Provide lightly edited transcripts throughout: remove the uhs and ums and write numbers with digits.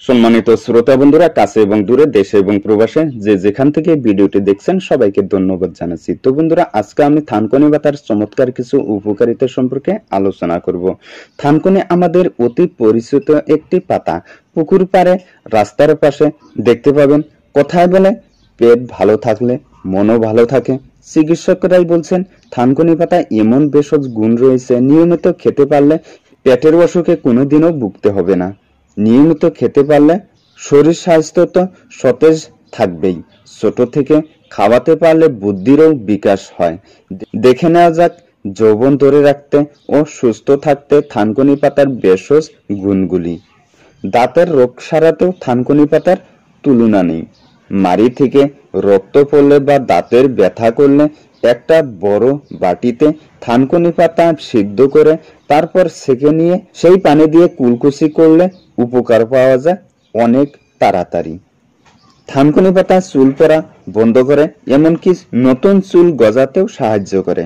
সম্মানিত শ্রোতা বন্ধুরা, কাছে এবং দূরে, দেশে এবং প্রবাসে যে যেখান থেকে ভিডিওটি দেখছেন সবাইকে ধন্যবাদ জানাচ্ছি। তো বন্ধুরা, আজকে আমি থানকুনি পাতার চমৎকার কিছু উপকারিতা সম্পর্কে আলোচনা করব। থানকুনি আমাদের অতি পরিচিত একটি পাতা। পুকুর পাড়ে, রাস্তার পাশে দেখতে পাবেন। কথায় বলে, পেট ভালো থাকলে মনও ভালো থাকে। চিকিৎসকরাই বলছেন থানকুনি পাতায় এমন ভেষজ গুণ রয়েছে, নিয়মিত খেতে পারলে পেটের অসুখে কোনোদিনও ভুগতে হবে না। নিয়মিত খেতে পারলে শরীর স্বাস্থ্য তো সতেজ থাকবেই, ছোট থেকে খাওয়াতে পারলে বুদ্ধিরও বিকাশ হয়। দেখে নেওয়া যাক যৌবন ধরে রাখতে ও সুস্থ থাকতে থানকুনি পাতার ভেষজ গুণগুলি। দাঁতের রোগ সারাতেও থানকুনি পাতার তুলনা নেই। মাড়ি থেকে রক্ত পড়লে বা দাঁতের ব্যথা করলে একটা বড় বাটিতে থানকুনি পাতা সিদ্ধ করে তারপর ছেঁকে নিয়ে সেই পানি দিয়ে কুলকুচি করলে উপকার পাওয়া যায় অনেক তাড়াতাড়ি। থানকুনি পাতা চুল পড়া বন্ধ করে, এমনকি নতুন চুল গজাতেও সাহায্য করে।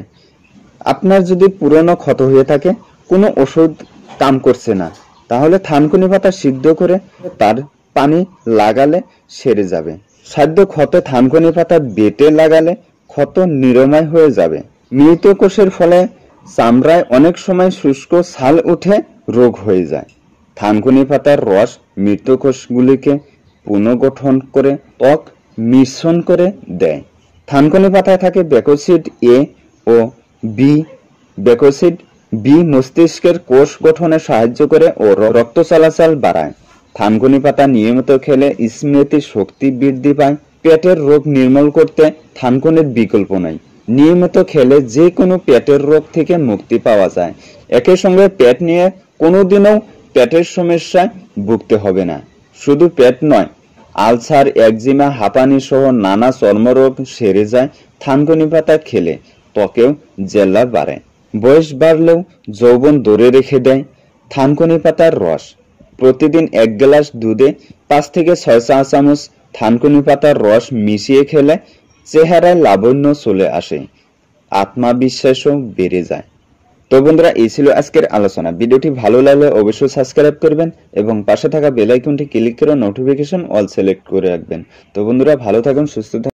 আপনার যদি পুরনো ক্ষত হয়ে থাকে, কোনো ওষুধ কাম করছে না, তাহলে থানকুনি পাতা সিদ্ধ করে তার পানি লাগালে সেরে যাবে। সাধ্য ক্ষত থানকুনি পাতা বেটে লাগালে ক্ষত নিরাময় হয়ে যাবে। মৃত কোষের ফলে চামড়ায় অনেক সময় শুষ্ক ছাল উঠে রোগ হয়ে যায়। থানকুনি পাতার রস মৃত কোষগুলিকে পুনর্গঠন করে ত্বক মিশ্রণ করে দেয়। থানকুনি পাতায় থাকে বেকোসিড এ ও বি। বেকোসিড বি মস্তিষ্কের কোষ গঠনে সাহায্য করে ও রক্ত চলাচল বাড়ায়। থানকুনি পাতা নিয়মিত খেলে স্মৃতি শক্তি বৃদ্ধি পায়। পেটের রোগ নির্মূল করতে থানকুনির বিকল্প নাই। নিয়মিত খেলে যে কোনো পেটের রোগ থেকে মুক্তি পাওয়া যায়। একই সঙ্গে পেট নিয়ে কোনোদিনও পেটের সমস্যায় ভুগতে হবে না। শুধু পেট নয়, আলসার, একজিমা, হাঁপানি সহ নানা চর্মরোগ সেরে যায় থানকুনি পাতা খেলে। ত্বকেও জেল্লা বাড়ে। বয়স বাড়লেও যৌবন ধরে রেখে দেয় থানকুনি পাতার রস। প্রতিদিন 1 গ্লাস দুধে 5 থেকে 6 চা চামচ থানকুনি পাতার রস মিশিয়ে খেলে চেহারায় লাবণ্য চলে আসে, আত্মবিশ্বাসও বেড়ে যায়। তো বন্ধুরা, এই ছিল আজকের আলোচনা। ভিডিওটি ভালো লাগলে অবশ্যই সাবস্ক্রাইব করবেন এবং পাশে থাকা বেল আইকনটি ক্লিক করে নোটিফিকেশন অল সিলেক্ট করে রাখবেন। তো বন্ধুরা, ভালো থাকুন, সুস্থ থাকুন।